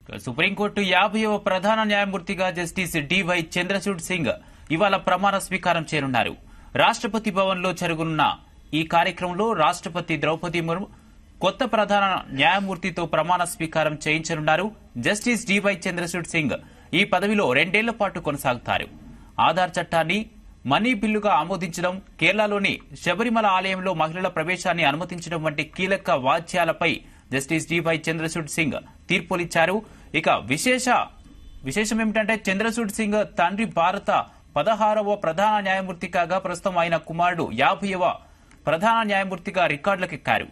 Supreme court 50వ ప్రధాన న్యాయమూర్తిగా justice DY Chandrachud Singh ఇవాళ ప్రమాణ స్వీకారం చేయనున్నారు. రాష్ట్రపతి భవన్ లో జరగనున్న ఈ కార్యక్రమంలో రాష్ట్రపతి ద్రౌపది ముర్ము కొత్త ప్రధాన న్యాయమూర్తితో ప్రమాణ స్వీకారం చేయించనున్నారు. జస్టిస్ డివై చంద్రచూడ్ సింగ్ ఈ పదవిలో 2 ఏళ్ల పాటు కొనసాగుతారు. ఆధార్ చట్టాన్ని మనీ బిల్లుగా ఆమోదించడం, కేరళలోని శబరిమల ఆలయంలో మహిళల ప్రవేశాన్ని అనుమతించడం వంటి కీలక వాద్యాలపై జస్టిస్ డివై చంద్రచూడ్ సింగ్ తీర్పులిచ్చారు. ఇక విశేషం ఏమిటంటే చంద్రచూడ్ సింగ్ తండ్రి భారత 16వ ప్రధాన న్యాయమూర్తి కాగా ప్రస్తుతం ఆయన కుమారుడు 50వ ప్రధాన న్యాయమూర్తిగా రికార్డులకెక్కారు.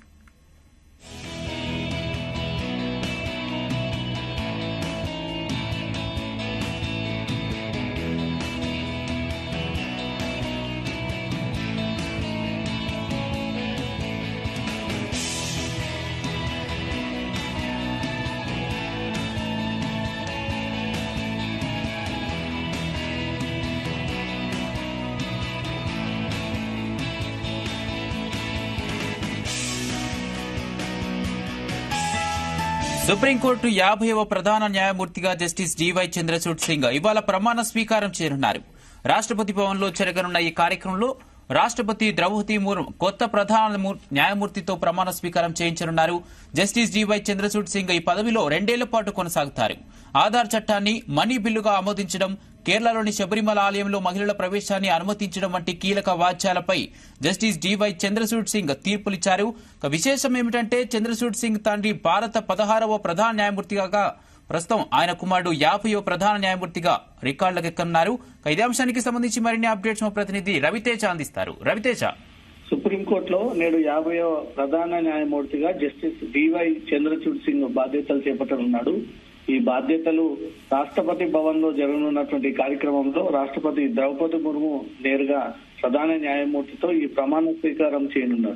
సుప్రీంకోర్టు 50వ ప్రధాన న్యాయమూర్తిగా జస్టిస్ డివై చంద్రచూడ్ సింగ్ ఇవాళ ప్రమాణ స్వీకారం చేయనున్నారు. రాష్ట్రపతి భవన్ లో జరగనున్న ఈ కార్యక్రమంలో రాష్ట్రపతి ద్రౌపది ముర్ము కొత్త ప్రధాన న్యాయమూర్తితో ప్రమాణ స్వీకారం చేయించనున్నారు. జస్టిస్ డివై చంద్రచూడ్ సింగ్ ఈ పదవిలో 2 ఏళ్ల పాటు కొనసాగుతారు. ఆధార్ చట్టాన్ని మనీ బిల్లుగా ఆమోదించడం, కేరళలోని శబరిమల ఆలయంలో మహిళల ప్రవేశాన్ని అనుమతించడం వంటి కీలక వాద్యాలపై జస్టిస్ డివై చంద్రచూడ్ సింగ్ తీర్పులిచ్చారు. విశేషం ఏమిటంటే చంద్రచూడ్ సింగ్ తండ్రి భారత 16వ ప్రధాన న్యాయమూర్తిగా ప్రస్తుతం ఆయన కుమారుడు 50వ ప్రధాన న్యాయమూర్తిగా రికార్డులకెక్కనున్నారు. ఇదే అంశానికి సంబంధించి మరిన్ని అప్డేట్స్ మా ప్రతినిధి రవితేజ అందిస్తారు. రవితేజ, సుప్రీంకోర్టులో నేడు 50వ ప్రధాన న్యాయమూర్తిగా జస్టిస్ డివై చంద్రచూడ్ సింగ్ బాధ్యతలు చేపట్టనున్నాడు. ఈ బాధ్యతలు రాష్ట్రపతి భవన్ లో జరగనున్నటువంటి కార్యక్రమంలో రాష్ట్రపతి ద్రౌపది ముర్ము నేరుగా ప్రధాన న్యాయమూర్తితో ఈ ప్రమాణ స్వీకారం చేయనున్నారు.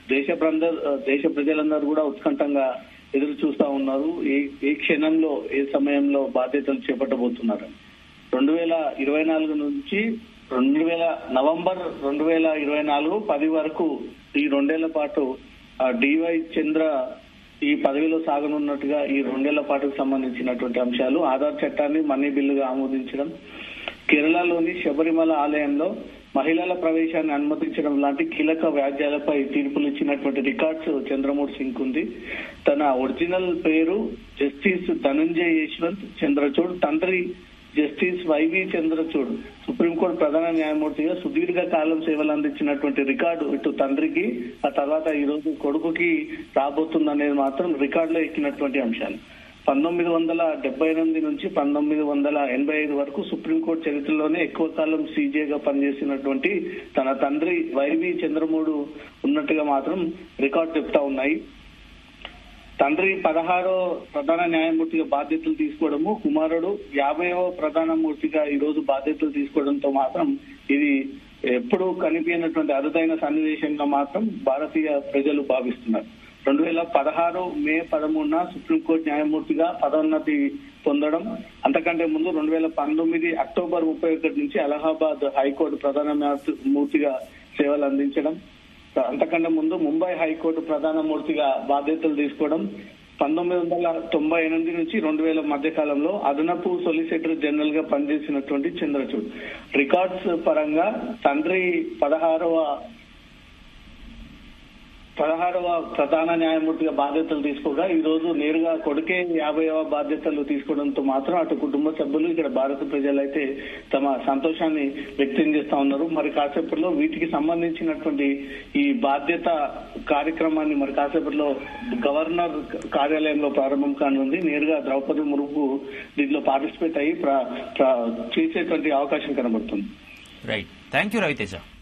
దేశ ప్రజలందరూ కూడా ఉత్కంఠంగా ఎదురు చూస్తా ఉన్నారు. ఏ క్షణంలో ఏ సమయంలో బాధ్యతలు చేపట్టబోతున్నారు. 2024 నుంచి నవంబర్ 2024 10 వరకు ఈ 2 ఏళ్ల పాటు డివై చంద్ర ఈ పదవిలో సాగనున్నట్టుగా ఈ 2 ఏళ్ల పాటుకు సంబంధించినటువంటి అంశాలు, ఆధార్ చట్టాన్ని మనీ బిల్లుగా ఆమోదించడం, కేరళలోని శబరిమల ఆలయంలో మహిళల ప్రవేశాన్ని అనుమతించడం లాంటి కీలక వ్యాజ్యాలపై తీర్పులు ఇచ్చినటువంటి రికార్డ్స్ చంద్రచూడ్ సింగ్ ఉంది. తన ఒరిజినల్ పేరు జస్టిస్ ధనంజయ్ యశ్వంత్ చంద్రచూడ్, తండ్రి జస్టిస్ వైవి చంద్రచూడ్ సుప్రీంకోర్టు ప్రధాన న్యాయమూర్తిగా సుదీర్ఘ కాలం సేవలు అందించినటువంటి రికార్డు ఇటు తండ్రికి, ఆ తర్వాత ఈ రోజు కొడుకుకి రాబోతుందనేది మాత్రం రికార్డులో ఎక్కినటువంటి అంశాలు. 1978 నుంచి 1985 వరకు సుప్రీంకోర్టు చరిత్రలోనే ఎక్కువ కాలం సీజేగా పనిచేసినటువంటి తన తండ్రి వైవి చంద్రచూడ్ ఉన్నట్టుగా మాత్రం రికార్డు చెప్తా ఉన్నాయి. తండ్రి 16వ ప్రధాన న్యాయమూర్తిగా బాధ్యతలు తీసుకోవడము, కుమారుడు 50వ ప్రధాన మూర్తిగా ఈ రోజు బాధ్యతలు తీసుకోవడంతో మాత్రం ఇది ఎప్పుడూ కనిపించినటువంటి అరుదైన సన్నివేశంగా మాత్రం భారతీయ ప్రజలు భావిస్తున్నారు. 2016 మే 13న సుప్రీంకోర్టు న్యాయమూర్తిగా పదోన్నతి పొందడం, అంతకంటే ముందు 2019 అక్టోబర్ 31 నుంచి అలహాబాద్ హైకోర్టు ప్రధాన న్యాయమూర్తిగా సేవలు అందించడం, అంతకంటే ముందు ముంబై హైకోర్టు ప్రధాన మూర్తిగా బాధ్యతలు తీసుకోవడం, 1998 నుంచి 2000 మధ్య కాలంలో అదనపు సొలిసిటర్ జనరల్ గా పనిచేసినటువంటి చంద్రచూడ్. రికార్డ్స్ పరంగా తండ్రి 16వ ప్రధాన న్యాయమూర్తిగా బాధ్యతలు తీసుకోగా ఈ రోజు నేరుగా కొడుకే 50వ బాధ్యతలు తీసుకోవడంతో మాత్రం అటు కుటుంబ సభ్యులు, ఇక్కడ భారత ప్రజలైతే తమ సంతోషాన్ని వ్యక్తం చేస్తా ఉన్నారు. మరి కాసేపట్లో వీటికి సంబంధించినటువంటి ఈ బాధ్యత కార్యక్రమాన్ని మరి కాసేపట్లో గవర్నర్ కార్యాలయంలో ప్రారంభం కానుంది. నేరుగా ద్రౌపది ముర్ము దీంట్లో పార్టిసిపేట్ అయ్యి చేసేటువంటి అవకాశం కనబడుతుంది. Right, thank you Raviteja.